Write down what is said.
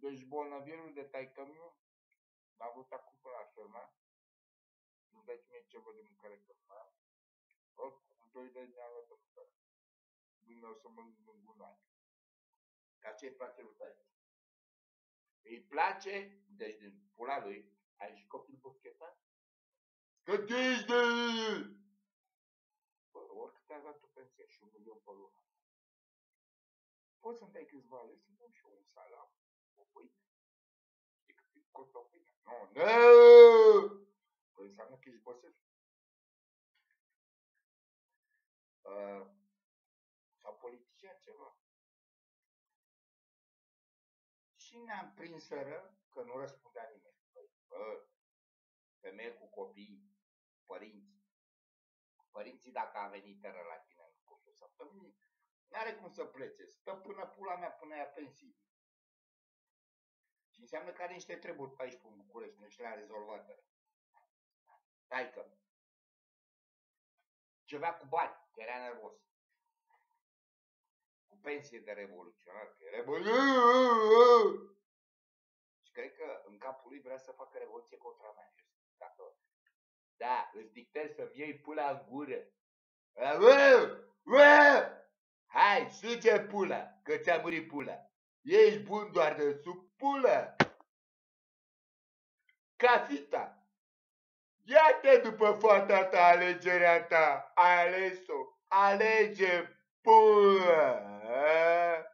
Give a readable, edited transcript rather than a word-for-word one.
Deci bolnavirul de taică-miu l-a avut acum până la ferma. Nu dați mie ceva de mâncare că mai am. Cu 2 de ani am luat de mâncare. Nu o să mănânc în gunoi. Ca ce-i place lui taică? Îi place, deci din pula lui, ai și copil boscheta? Că tu ești de... Bă, oricât ai dat tu pensie și 1 milion pe lună. Poți să-mi dai câțiva lei să dau și eu un salam, o pâine? Știi cât costă o pâine? Nu! Păi înseamnă că ești băsăș. Sau politician ceva. Și ne-am prins sără că nu răspundea nimeni. Bă, femeie cu copii, părinți. Părinții dacă a venit tără la tine în cursul săptămânii, n-are cum să plece. Stă până pula mea, până ia pensii. Și înseamnă că are niște treburi pe aici, pe București, nu și le-a rezolvat. Taică. Ceva cu bani, că era nervos. Cu pensie de revoluționar, că era și cred că în capul lui vrea să facă revoluție contra mea. Da, îți dictez să-mi iei pula în gură. Hai, suge pula, că ți-a murit pula. Ești bun doar de sub pula. Cafita. Ia-te după fata ta, alegerea ta. Ai ales-o. Alege pula.